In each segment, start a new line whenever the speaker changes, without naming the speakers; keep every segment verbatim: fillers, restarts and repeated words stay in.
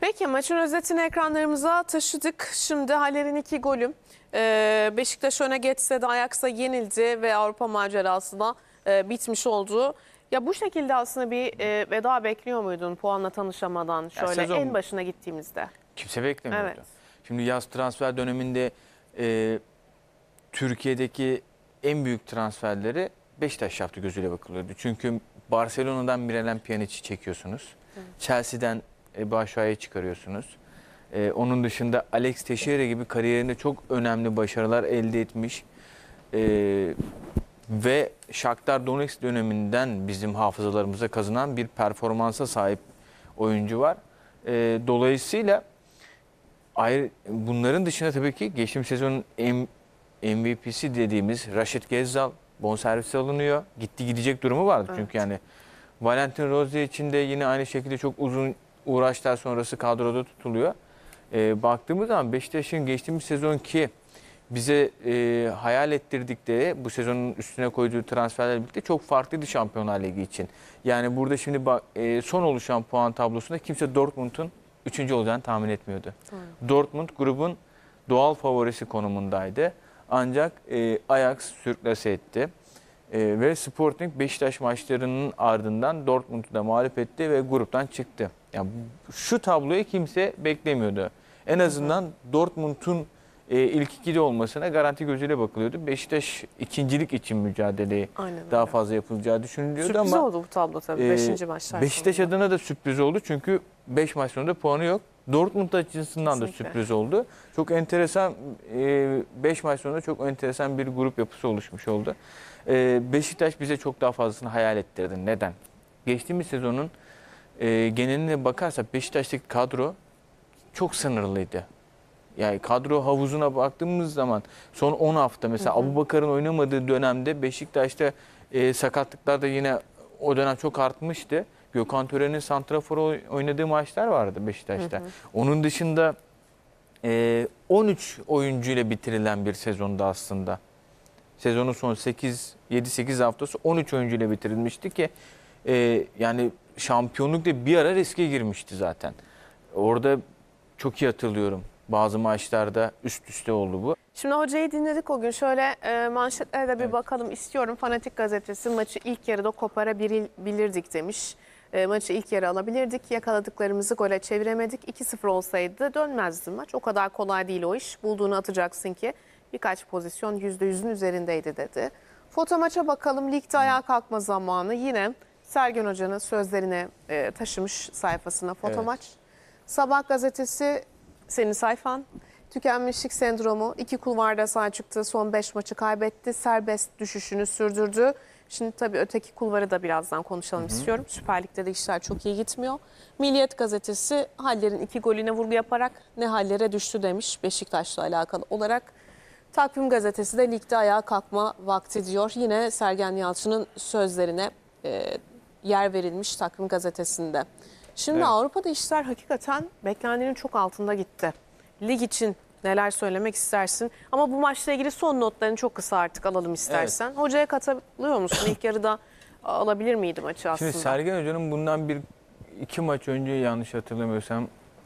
Peki maçın özetini ekranlarımıza taşıdık. Şimdi Haller'in iki golü. Ee, Beşiktaş öne geçse de Ajax'a yenildi ve Avrupa macerası da e, bitmiş oldu. Ya bu şekilde aslında bir e, veda bekliyor muydun puanla tanışamadan şöyle
sezon-
en başına gittiğimizde?
Kimse beklemiyordu.
Evet.
Şimdi yaz transfer döneminde e, Türkiye'deki en büyük transferleri Beşiktaş yaptı gözüyle bakılıyordu. Çünkü Barcelona'dan Miralem Pjanic'i çekiyorsunuz. Evet. Chelsea'den e, Batshuayi'yi çıkarıyorsunuz. E, onun dışında Alex Teixeira gibi kariyerinde çok önemli başarılar elde etmiş. E, ve Shakhtar Donetsk döneminden bizim hafızalarımıza kazınan bir performansa sahip oyuncu var. E, dolayısıyla ayrı, bunların dışında tabii ki geçtiğimiz sezonun M V P'si dediğimiz Rashid Gezzal bonservisi alınıyor. Gitti gidecek durumu vardı evet. Çünkü yani Valentin Rozier için de yine aynı şekilde çok uzun uğraşlar sonrası kadroda tutuluyor. Ee, baktığımız zaman Beşiktaş'ın geçtiğimiz sezon ki bize e, hayal ettirdikleri bu sezonun üstüne koyduğu transferlerle birlikte çok farklıydı Şampiyonlar Ligi için. Yani burada şimdi bak, e, son oluşan puan tablosunda kimse Dortmund'un üçüncü olacağını tahmin etmiyordu. Hmm. Dortmund grubun doğal favorisi konumundaydı. Ancak e, Ajax sürklase etti. E, ve Sporting Beşiktaş maçlarının ardından Dortmund'u da mağlup etti ve gruptan çıktı. Yani şu tabloyu kimse beklemiyordu. En azından Dortmund'un e, ilk ikide olmasına garanti gözüyle bakılıyordu. Beşiktaş ikincilik için mücadeleyi Aynen daha öyle. fazla yapılacağı düşünülüyordu
sürpriz
ama
oldu bu tablo tabii beşinci maçlar
Beşiktaş
sonunda.
adına da sürpriz oldu çünkü beş maç sonunda puanı yok. Dortmund açısından Kesinlikle. da sürpriz oldu. Çok enteresan beş maç sonunda çok enteresan bir grup yapısı oluşmuş oldu. Beşiktaş bize çok daha fazlasını hayal ettirdi. Neden? Geçtiğimiz sezonun geneline bakarsak Beşiktaş'taki kadro çok sınırlıydı. Yani kadro havuzuna baktığımız zaman son on hafta mesela Abubakar'ın oynamadığı dönemde Beşiktaş'ta e, sakatlıklar da yine o dönem çok artmıştı. Gökhan Tören'in santrafor oynadığı maçlar vardı Beşiktaş'ta. Hı hı. Onun dışında e, on üç oyuncuyla bitirilen bir sezonda aslında. Sezonun son sekiz yedi sekiz haftası on üç oyuncuyla bitirilmişti ki e, yani şampiyonlukta bir ara riske girmişti zaten. Orada çok iyi hatırlıyorum. Bazı maçlarda üst üste oldu bu.
Şimdi hocayı dinledik o gün. Şöyle e, manşetlere de bir
evet.
bakalım istiyorum. Fanatik gazetesi maçı ilk yarıda koparabilirdik demiş. E, maçı ilk yarı alabilirdik. Yakaladıklarımızı gole çeviremedik. iki sıfır olsaydı dönmezdi maç. O kadar kolay değil o iş. Bulduğunu atacaksın ki birkaç pozisyon yüzde yüzün üzerindeydi dedi. Foto maça bakalım. Ligde ayağa kalkma zamanı. Yine Sergen Hoca'nın sözlerine e, taşımış sayfasına foto evet. maç. Sabah gazetesi senin sayfan. Tükenmişlik sendromu. İki kulvarda sahaya çıktı. Son beş maçı kaybetti. Serbest düşüşünü sürdürdü. Şimdi tabii öteki kulvarı da birazdan konuşalım hı hı. istiyorum. Süper Lig'de de işler çok iyi gitmiyor. Milliyet gazetesi Haller'in iki golüne vurgu yaparak ne hallere düştü demiş Beşiktaş'la alakalı olarak. Takvim gazetesi de ligde ayağa kalkma vakti diyor. Yine Sergen Yalçın'ın sözlerine e, yer verilmiş Takvim gazetesinde. Şimdi evet. Avrupa'da işler hakikaten beklenenin çok altında gitti. Lig için neler söylemek istersin? Ama bu maçla ilgili son notlarını çok kısa artık alalım istersen. Evet. Hocaya katılıyor musun? İlk yarıda alabilir miydi maçı aslında?
Şimdi Sergen Hoca'nın bundan bir iki maç önce yanlış hatırlamıyorsam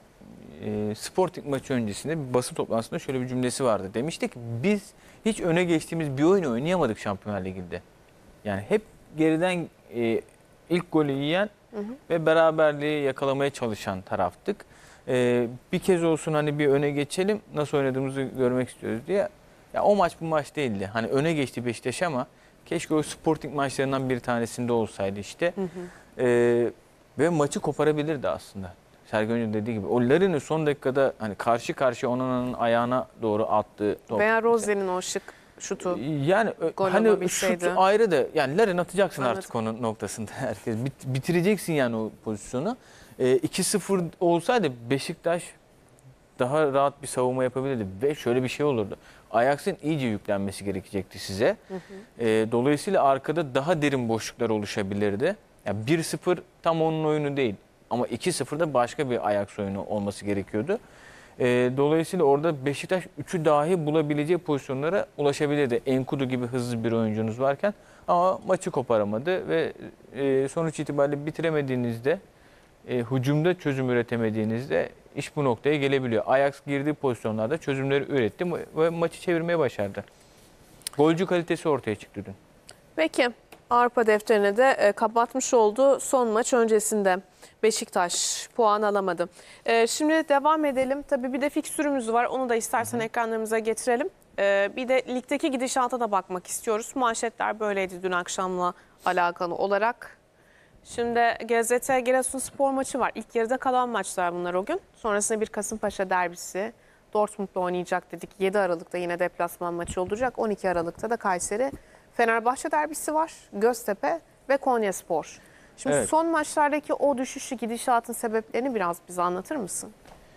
e, Sporting maçı öncesinde bir basın toplantısında şöyle bir cümlesi vardı. Demişti ki biz hiç öne geçtiğimiz bir oyun oynayamadık Şampiyonlar Ligi'nde. Yani hep geriden e, ilk golü yiyen Hı hı. ve beraberliği yakalamaya çalışan taraftık. Ee, bir kez olsun hani bir öne geçelim, nasıl oynadığımızı görmek istiyoruz diye. Ya o maç bu maç değildi. Hani öne geçti Beşiktaş ama keşke o Sporting maçlarından bir tanesinde olsaydı işte. Hı hı. Ee, ve maçı koparabilirdi aslında. Sergen Hoca dediği gibi. O Larin'in son dakikada hani karşı karşıya Onana'nın ayağına doğru attığı top.
Veya Rozier'in o şık şutu.
Yani hani şutu ayrı da yani Larin atacaksın Anladım. artık onun noktasında herkes. Bitireceksin yani o pozisyonu. E, iki sıfır olsaydı Beşiktaş daha rahat bir savunma yapabilirdi ve şöyle bir şey olurdu. Ajax'ın iyice yüklenmesi gerekecekti size. Hı hı. E, dolayısıyla arkada daha derin boşluklar oluşabilirdi. Yani bir sıfır tam onun oyunu değil ama iki sıfırda başka bir Ajax oyunu olması gerekiyordu. E, dolayısıyla orada Beşiktaş üçü dahi bulabileceği pozisyonlara ulaşabilirdi. Enkudu gibi hızlı bir oyuncunuz varken ama maçı koparamadı ve e, sonuç itibariyle bitiremediğinizde, e, hücumda çözüm üretemediğinizde iş bu noktaya gelebiliyor. Ajax girdiği pozisyonlarda çözümleri üretti ve maçı çevirmeye başardı. Golcü kalitesi ortaya çıktı dün.
Peki Avrupa defterini de e, kapatmış oldu son maç öncesinde. Beşiktaş puan alamadı. E, şimdi devam edelim. Tabii bir de fikstürümüz var. Onu da istersen Hı-hı. ekranlarımıza getirelim. E, bir de ligdeki gidişata da bakmak istiyoruz. Manşetler böyleydi dün akşamla alakalı olarak. Şimdi G Z T Giresunspor maçı var. İlk yarıda kalan maçlar bunlar o gün. Sonrasında bir Kasımpaşa derbisi. Dortmund'la oynayacak dedik. yedi Aralık'ta yine deplasman maçı olacak. on iki Aralık'ta da Kayseri Fenerbahçe derbisi var. Göztepe ve Konyaspor. Şimdi evet. son maçlardaki o düşüşü, gidişatın sebeplerini biraz bize anlatır mısın?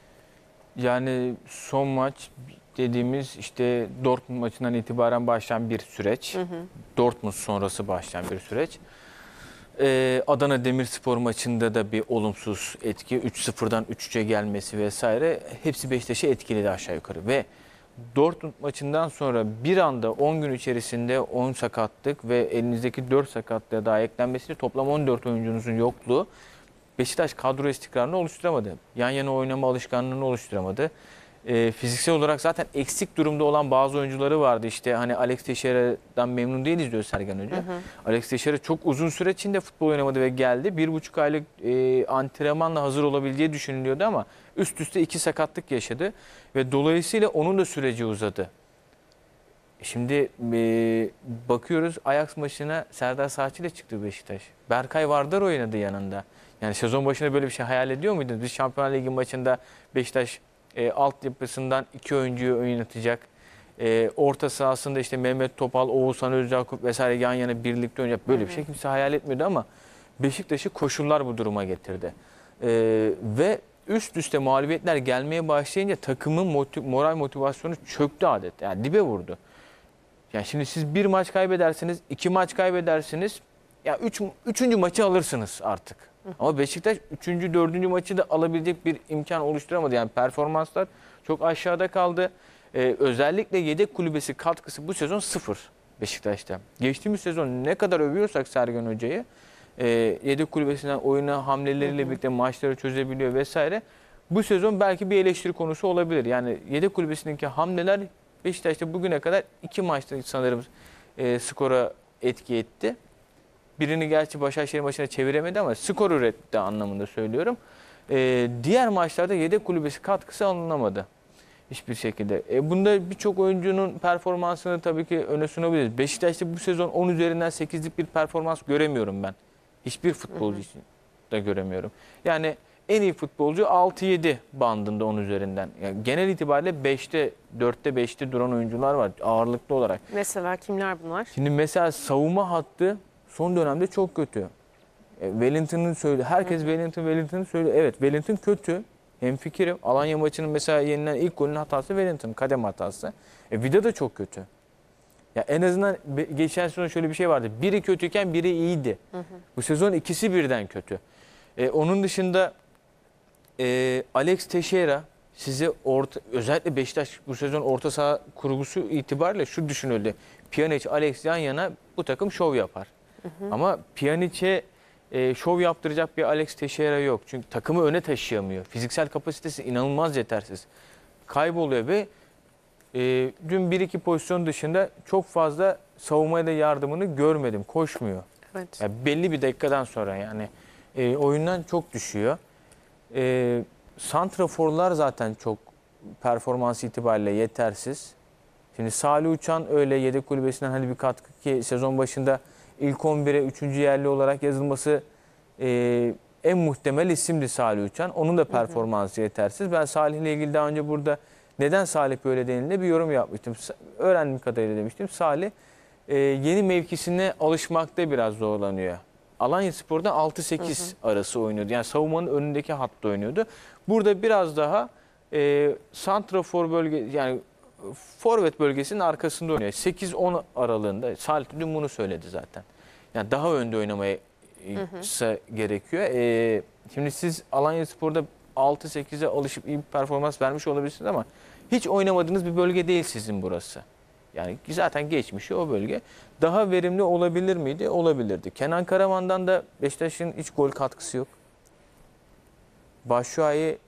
Yani son maç dediğimiz işte Dortmund maçından itibaren başlayan bir süreç. Hı hı. Dortmund sonrası başlayan bir süreç. Ee, Adana Demirspor maçında da bir olumsuz etki. üç sıfırdan üç üçe gelmesi vesaire. Hepsi Beşiktaş'ı etkiledi aşağı yukarı. Ve Dortmund maçından sonra bir anda on gün içerisinde on sakatlık ve elinizdeki dört sakatlığa daha eklenmesiyle toplam on dört oyuncunuzun yokluğu Beşiktaş kadro istikrarını oluşturamadı. Yan yana oynama alışkanlığını oluşturamadı. E, fiziksel olarak zaten eksik durumda olan bazı oyuncuları vardı. İşte hani Alex Teixeira'dan memnun değiliz diyor Sergen Hoca. Hı hı. Alex Teixeira çok uzun süre içinde futbol oynamadı ve geldi. Bir buçuk aylık e, antrenmanla hazır olabileceği düşünülüyordu ama üst üste iki sakatlık yaşadı. Ve dolayısıyla onun da süreci uzadı. Şimdi e, bakıyoruz Ajax maçına Serdar Saatçi ile çıktı Beşiktaş. Berkay Vardar oynadı yanında. Yani sezon başında böyle bir şey hayal ediyor muydunuz? Biz Şampiyonlar Ligi maçında Beşiktaş e, altyapısından iki oyuncuyu oynatacak. E, orta sahasında işte Mehmet Topal, Oğuzhan Özyakup vesaire yan yana birlikte oynayacak. Böyle bir şey kimse hayal etmiyordu ama Beşiktaş'ı koşullar bu duruma getirdi. E, ve üst üste mağlubiyetler gelmeye başlayınca takımın motiv, moral motivasyonu çöktü adet. Yani dibe vurdu. Yani şimdi siz bir maç kaybedersiniz, iki maç kaybedersiniz. Ya üç, üçüncü maçı alırsınız artık. Ama Beşiktaş üçüncü, dördüncü maçı da alabilecek bir imkan oluşturamadı. Yani performanslar çok aşağıda kaldı. Ee, özellikle yedek kulübesi katkısı bu sezon sıfır Beşiktaş'ta. Geçtiğimiz sezon ne kadar övüyorsak Sergen Hoca'yı, e, yedek kulübesinden oyuna hamleleriyle birlikte maçları çözebiliyor vesaire. Bu sezon belki bir eleştiri konusu olabilir. Yani yedek kulübesindeki hamleler Beşiktaş'ta bugüne kadar iki maçta sanırım e, skora etki etti. Birini gerçi Başakşehir maçına çeviremedi ama skor üretti anlamında söylüyorum. Ee, diğer maçlarda yedek kulübesi katkısı alınamadı hiçbir şekilde. E, bunda birçok oyuncunun performansını tabii ki öne sunabiliriz. Beşiktaş'ta bu sezon on üzerinden sekizlik bir performans göremiyorum ben. Hiçbir futbolcu için de göremiyorum. Yani en iyi futbolcu altı yedi bandında on üzerinden. Yani genel itibariyle beşte, dörtte beşte duran oyuncular var ağırlıklı olarak.
Mesela kimler bunlar? Şimdi
mesela savunma hattı son dönemde çok kötü. E, Wellington'ın söylüyor. Herkes Wellington, Wellington'ı söylüyor. Evet, Wellington kötü. Hemfikirim. Alanya maçının mesela yenilen ilk golün hatası Wellington. Kadem hatası. E, Vida da çok kötü. Ya en azından geçen sezon şöyle bir şey vardı. Biri kötüyken biri iyiydi. Hı hı. Bu sezon ikisi birden kötü. E, onun dışında e, Alex Teixeira size orta, özellikle Beşiktaş bu sezon orta saha kurgusu itibariyle şu düşünüldü. Pjanic, Alex yan yana bu takım şov yapar. Hı hı. Ama Pjanic'e e, şov yaptıracak bir Alex Teixeira yok. Çünkü takımı öne taşıyamıyor. Fiziksel kapasitesi inanılmaz yetersiz. Kayboluyor ve e, dün bir iki pozisyon dışında çok fazla savunmaya da yardımını görmedim. Koşmuyor. Evet. Yani belli bir dakikadan sonra yani e, oyundan çok düşüyor. E, santraforlar zaten çok performans itibariyle yetersiz. Şimdi Salih Uçan öyle yedek kulübesinden hani bir katkı ki sezon başında ilk on bire üçüncü yerli olarak yazılması e, en muhtemel isimdi Salih Uçan. Onun da performansı yetersiz. Ben Salih ile ilgili daha önce burada neden Salih böyle denildi bir yorum yapmıştım. Öğrendiğim kadarıyla demiştim. Salih e, yeni mevkisine alışmakta biraz zorlanıyor. Alanyaspor'da altı sekiz arası oynuyordu. Yani savunmanın önündeki hatta oynuyordu. Burada biraz daha e, santrafor bölge yani forvet bölgesinin arkasında oynuyor. sekiz on aralığında. Salih dün bunu söyledi zaten. Yani daha önde oynamaya hı hı. gerekiyor. Ee, şimdi siz Alanyaspor'da altı sekize alışıp iyi bir performans vermiş olabilirsiniz ama hiç oynamadığınız bir bölge değil sizin burası. Yani zaten geçmişi o bölge. Daha verimli olabilir miydi? Olabilirdi. Kenan Karaman'dan da Beşiktaş'ın hiç gol katkısı yok. Başşuay'ı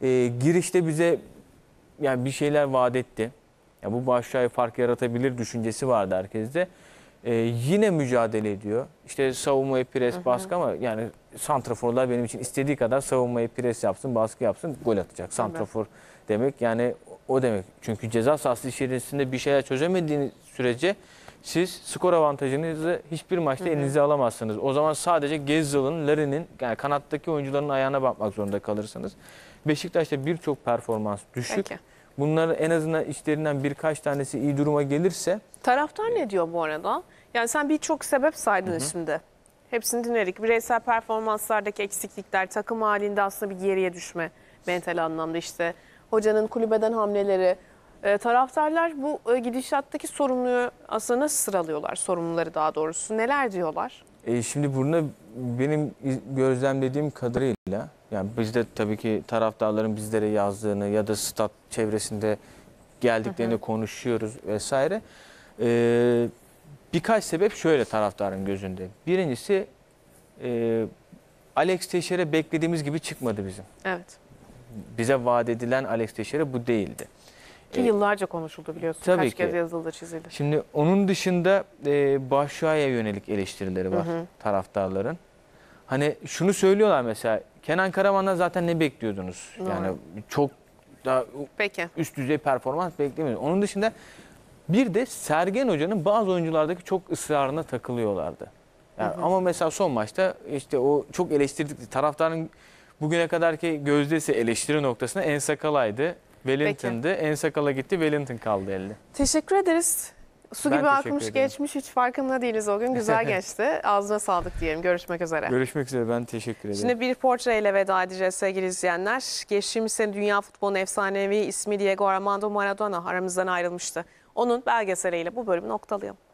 e, girişte bize yani bir şeyler vaat etti. Ya bu Batshuayi fark yaratabilir düşüncesi vardı herkeste. E, yine mücadele ediyor. İşte savunmayı pres, baskı ama yani santraforlar benim için istediği kadar savunmayı pres yapsın, baskı yapsın, gol atacak. Santrafor demek yani o demek. Çünkü ceza sahası içerisinde bir şeyler çözemediğiniz sürece siz skor avantajınızı hiçbir maçta elinize alamazsınız. O zaman sadece Gezzal'ın, Larin'in yani kanattaki oyuncuların ayağına bakmak zorunda kalırsınız. Beşiktaş'ta birçok performans düşük.
Peki.
Bunların en azından içlerinden birkaç tanesi iyi duruma gelirse.
Taraftar ne diyor bu arada? Yani sen birçok sebep saydın şimdi. Hepsini dinledik. Bireysel performanslardaki eksiklikler, takım halinde aslında bir geriye düşme mental anlamda işte. Hocanın kulübeden hamleleri. E, taraftarlar bu e, gidişattaki sorumluyu aslında nasıl sıralıyorlar? Sorumluları daha doğrusu. Neler diyorlar?
E, şimdi burada benim gözlemlediğim kadarıyla yani biz de tabii ki taraftarların bizlere yazdığını ya da stat çevresinde geldiklerini hı hı. konuşuyoruz vesaire. E, birkaç sebep şöyle taraftarın gözünde. Birincisi e, Alex Teixeira beklediğimiz gibi çıkmadı bizim.
Evet.
Bize vaat edilen Alex Teixeira bu değildi.
Ki yıllarca konuşuldu biliyorsun.
Tabii
Kaç
ki.
kez yazıldı, çizildi.
Şimdi onun dışında e, Batshuayi'ye yönelik eleştirileri var hı hı. taraftarların. Hani şunu söylüyorlar mesela, Kenan Karaman'dan zaten ne bekliyordunuz? Doğru. Yani çok daha Peki. üst düzey performans beklemiyordunuz. Onun dışında bir de Sergen Hoca'nın bazı oyunculardaki çok ısrarına takılıyorlardı. Yani hı hı. Ama mesela son maçta işte o çok eleştirdik. Taraftarın bugüne kadarki gözdesi eleştiri noktasında Ensakala'ydı. Wellington'dı. Ensakala gitti, Wellington kaldı elde.
Teşekkür ederiz. Su
Ben
gibi akmış
ederim.
geçmiş, hiç farkında değiliz o gün. Güzel geçti. Ağzına sağlık diyelim. Görüşmek üzere.
Görüşmek üzere, ben teşekkür ederim.
Şimdi bir portreyle veda edeceğiz sevgili izleyenler. Geçtiğimiz sene dünya futbolunun efsanevi ismi Diego Armando Maradona aramızdan ayrılmıştı. Onun belgeseliyle bu bölümü noktalayalım.